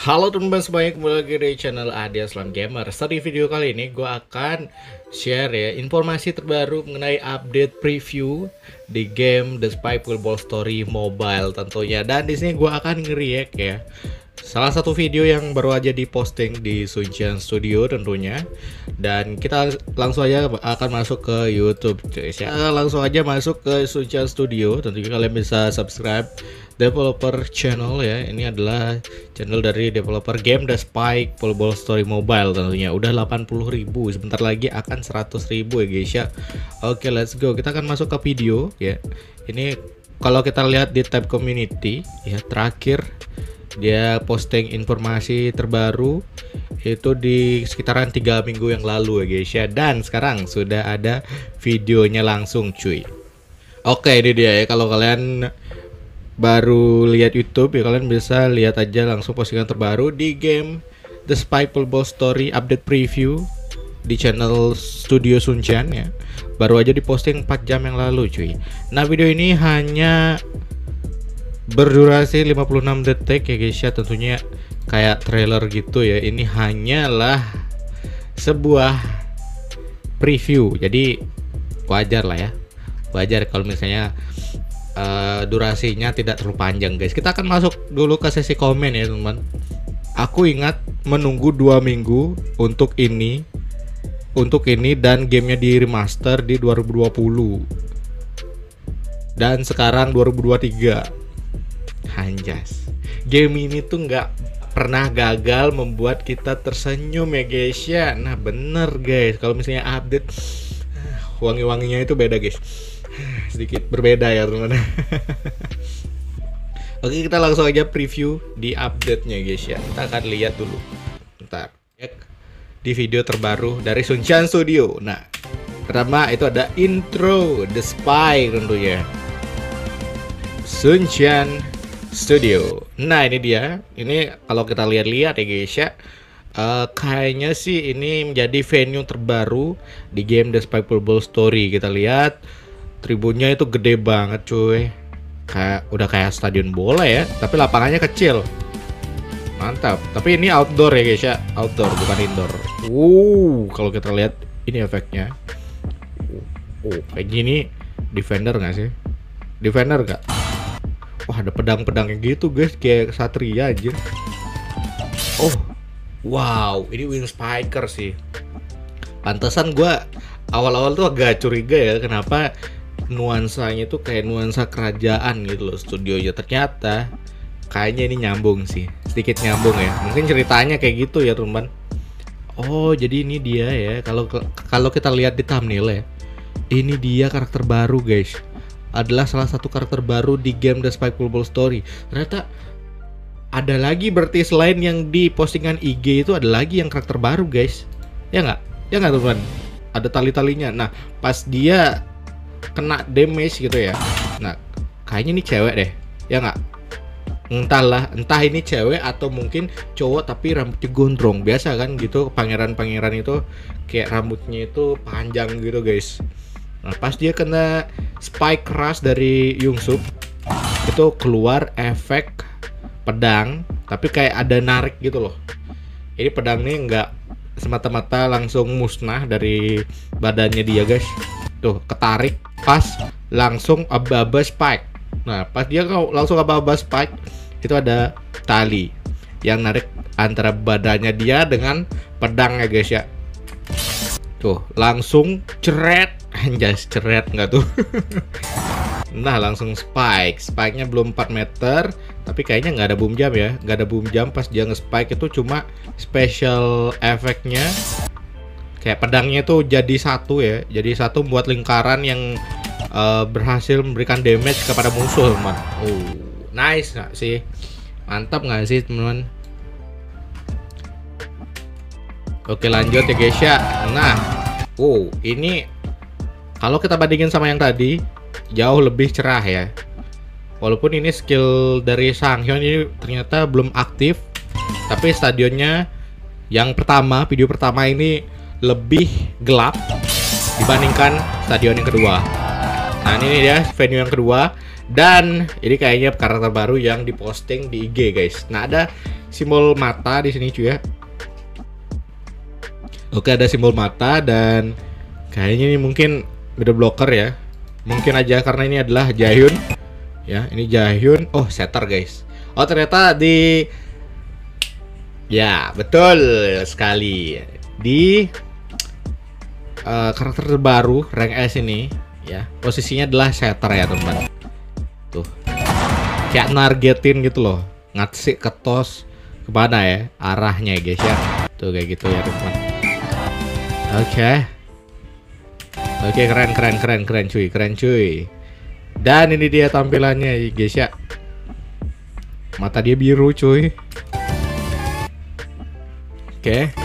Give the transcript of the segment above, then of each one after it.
Halo teman-teman semuanya, kembali lagi di channel Adi Aslan Gamer. Di video kali ini gue akan share ya informasi terbaru mengenai update preview di game The Spy Football Story Mobile tentunya. Dan di sini gue akan nge-react ya salah satu video yang baru aja diposting di Sunshine Studio tentunya. Dan kita langsung aja akan masuk ke YouTube guys ya. Langsung aja masuk ke Sunshine Studio. Tentunya kalian bisa subscribe developer channel ya. Ini adalah channel dari developer game The Spy Football Story Mobile tentunya. Udah 80.000, sebentar lagi akan 100.000 ya guys ya. Oke, let's go. Kita akan masuk ke video ya. Ini kalau kita lihat di tab community ya, terakhir dia posting informasi terbaru itu di sekitaran 3 minggu yang lalu ya guys ya. Dan sekarang sudah ada videonya langsung cuy. Oke, ini dia ya. Kalau kalian baru lihat YouTube ya, kalian bisa lihat aja langsung postingan terbaru di game The Spy Football Story update preview di channel Studio Sunshine ya. Baru aja diposting 4 jam yang lalu cuy. Nah, video ini hanya berdurasi 56 detik ya guys ya, tentunya kayak trailer gitu ya. Ini hanyalah sebuah preview, jadi wajar lah ya, wajar kalau misalnya durasinya tidak terlalu panjang guys. Kita akan masuk dulu ke sesi komen ya teman. Aku ingat menunggu 2 minggu untuk ini dan gamenya di remaster di 2020 dan sekarang 2023. Anjas, game ini tuh nggak pernah gagal membuat kita tersenyum ya guys ya. Nah bener guys, kalau misalnya update wangi-wanginya itu beda guys, sedikit berbeda ya teman. Oke, kita langsung aja preview di update-nya guys ya. Kita akan lihat dulu bentar ya, di video terbaru dari Sunshine Studio. Nah, pertama itu ada intro The Spy tentunya, Sunshine Studio. Nah ini dia. Ini kalau kita lihat-lihat ya guys ya, kayaknya sih ini menjadi venue terbaru di game The Spy Football Story. Kita lihat tribunnya itu gede banget cuy, udah kayak stadion bola ya, tapi lapangannya kecil. Mantap. Tapi ini outdoor ya guys ya, outdoor bukan indoor. Kalau kita lihat ini efeknya. Kayak gini defender nggak sih? Defender nggak? Wah, ada pedang-pedangnya gitu guys, kayak Satria aja. Oh, wow, ini Wing Spiker sih. Pantesan gua awal-awal tuh agak curiga ya, kenapa nuansanya tuh kayak nuansa kerajaan gitu loh studionya. Ternyata kayaknya ini nyambung sih, sedikit nyambung ya. Mungkin ceritanya kayak gitu ya teman. Oh, jadi ini dia ya. Kalau kita lihat di thumbnail ya, ini dia karakter baru guys. Adalah salah satu karakter baru di game The Spy Football Story. Ternyata ada lagi, berarti selain yang di postingan IG itu ada lagi yang karakter baru guys. Ya nggak? Ya nggak teman? Ada tali-talinya. Nah, pas dia kena damage gitu ya. Nah, kayaknya ini cewek deh. Ya nggak? Entah ini cewek atau mungkin cowok tapi rambutnya gondrong. Biasa kan gitu, pangeran-pangeran itu kayak rambutnya itu panjang gitu guys. Nah, pas dia kena spike keras dari Yungsup, itu keluar efek pedang, tapi kayak ada narik gitu loh. Ini pedang nih nggak semata-mata langsung musnah dari badannya dia guys. Tuh, ketarik pas langsung aba-aba spike. Nah, pas dia langsung aba-aba spike, itu ada tali yang narik antara badannya dia dengan pedangnya guys ya. Tuh, langsung ceret. Anjas, ceret nggak tuh? Nah, langsung spike-nya belum 4 meter, tapi kayaknya nggak ada boom jump ya. Nggak ada boom jump pas dia nge-spike, itu cuma special efeknya kayak pedangnya tuh jadi satu ya, jadi satu buat lingkaran yang berhasil memberikan damage kepada musuh teman. Nice nggak sih? Mantap nggak sih teman-teman? Oke, lanjut ya guys ya. Nah, ini kalau kita bandingin sama yang tadi, jauh lebih cerah ya. Walaupun ini skill dari Sanghyun ini ternyata belum aktif, tapi stadionnya yang pertama, video pertama ini lebih gelap dibandingkan stadion yang kedua. Nah ini dia venue yang kedua. Dan ini kayaknya karakter baru yang diposting di IG guys. Nah ada simbol mata di sini cuy ya. Oke, ada simbol mata dan kayaknya ini mungkin middle blocker ya. Mungkin aja karena ini adalah Jaehyun. Ya, ini Jaehyun. Oh, setter guys. Oh, ternyata di ya, betul sekali. Di karakter terbaru rank S ini ya, posisinya adalah setter ya, teman. Tuh. Kayak nargetin gitu loh. Ngasih ke tos kemana ya arahnya guys ya. Tuh kayak gitu ya, teman. Oke, keren cuy. Dan ini dia tampilannya guys ya. Mata dia biru cuy. Oke.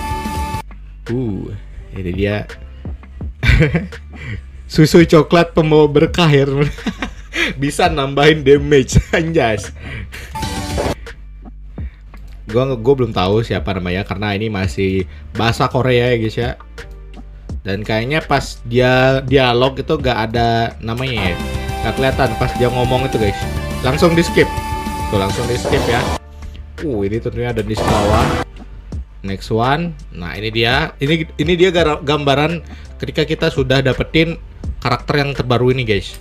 Ini dia. Susu coklat pembawa berkah ya, teman. Bisa nambahin damage anjas. Gue belum tahu siapa namanya karena ini masih bahasa Korea ya guys ya. Dan kayaknya pas dia dialog itu gak ada namanya ya. Gak kelihatan pas dia ngomong itu guys. Langsung di skip. Tuh langsung di skip ya. Ini tentunya ada di bawah. Next one. Nah ini dia. Ini dia gambaran ketika kita sudah dapetin karakter yang terbaru ini guys.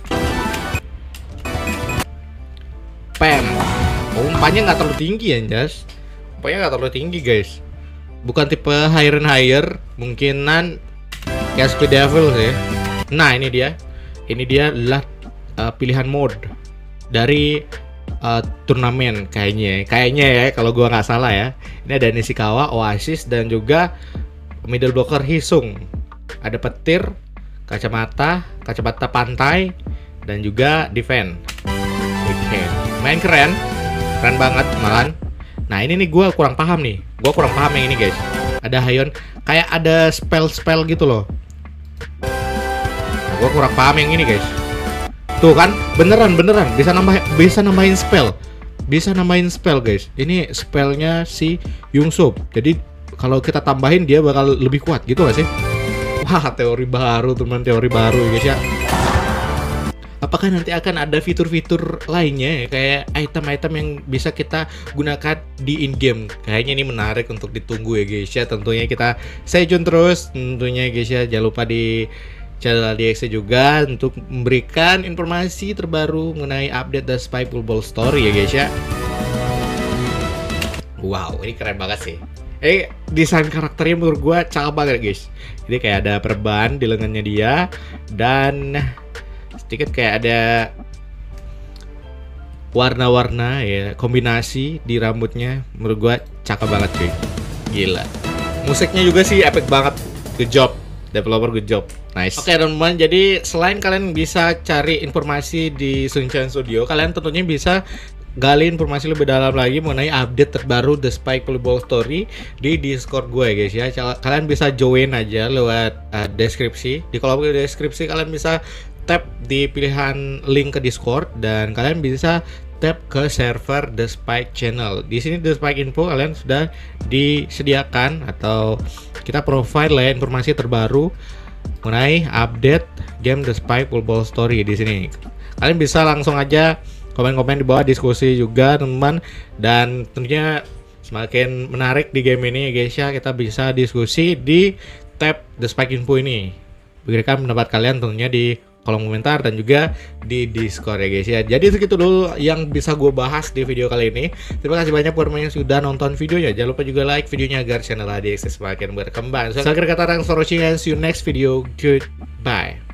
Pam. Umpannya nggak terlalu tinggi ya, Jas. Umpannya nggak terlalu tinggi, guys. Bukan tipe higher and higher, mungkinan kayak Speed Devil sih. Nah, ini dia. Ini dia adalah pilihan mode dari turnamen kayaknya ya kalau gua nggak salah ya. Ini ada Nishikawa, Oasis dan juga middle blocker Hisung. Ada petir, kacamata pantai dan juga defense. Oke. Main keren banget malahan. Nah ini nih gue kurang paham nih. Gue kurang paham yang ini guys. Ada Hayon, kayak ada spell gitu loh. Nah, gue kurang paham yang ini guys. Tuh kan, beneran bisa nambahin spell. Bisa nambahin spell guys. Ini spellnya si Yungsup. Jadi kalau kita tambahin dia bakal lebih kuat gitu gak sih? Wah, teori baru teman, teori baru guys ya. Apakah nanti akan ada fitur-fitur lainnya ya, kayak item-item yang bisa kita gunakan di in-game? Kayaknya ini menarik untuk ditunggu ya guys ya. Tentunya kita stay tune terus tentunya guys ya. Jangan lupa di channel ADXC juga untuk memberikan informasi terbaru mengenai update The Spikeball Ball Story ya guys ya. Wow, ini keren banget sih. Desain karakternya menurut gua cakep banget guys. Jadi kayak ada perban di lengannya dia dan sedikit kayak ada warna-warna ya, kombinasi di rambutnya. Menurut gua cakep banget cuy. Gila. Musiknya juga sih epic banget. Good job. Developer good job. Nice. Oke teman-teman, jadi selain kalian bisa cari informasi di Sunchan Studio, kalian tentunya bisa gali informasi lebih dalam lagi mengenai update terbaru The Spikeball Ball Story di Discord gue guys ya. Kalian bisa join aja lewat deskripsi. Di kolom deskripsi kalian bisa tap di pilihan link ke Discord dan kalian bisa tap ke server The Spike Channel. Di sini The Spike Info kalian sudah disediakan atau kita provide lah ya informasi terbaru mengenai update game The Spikeball Ball Story di sini. Kalian bisa langsung aja komen-komen di bawah, diskusi juga teman-teman, dan tentunya semakin menarik di game ini guys ya, kita bisa diskusi di tab The Spike Info ini. Berikan pendapat kalian tentunya di kolom komentar dan juga di Discord ya guys ya. Jadi segitu dulu yang bisa gue bahas di video kali ini. Terima kasih banyak buat yang sudah nonton videonya. Jangan lupa juga like videonya agar channel ADXC semakin berkembang. So, akhir kata, thanks for watching and see you next video. Goodbye.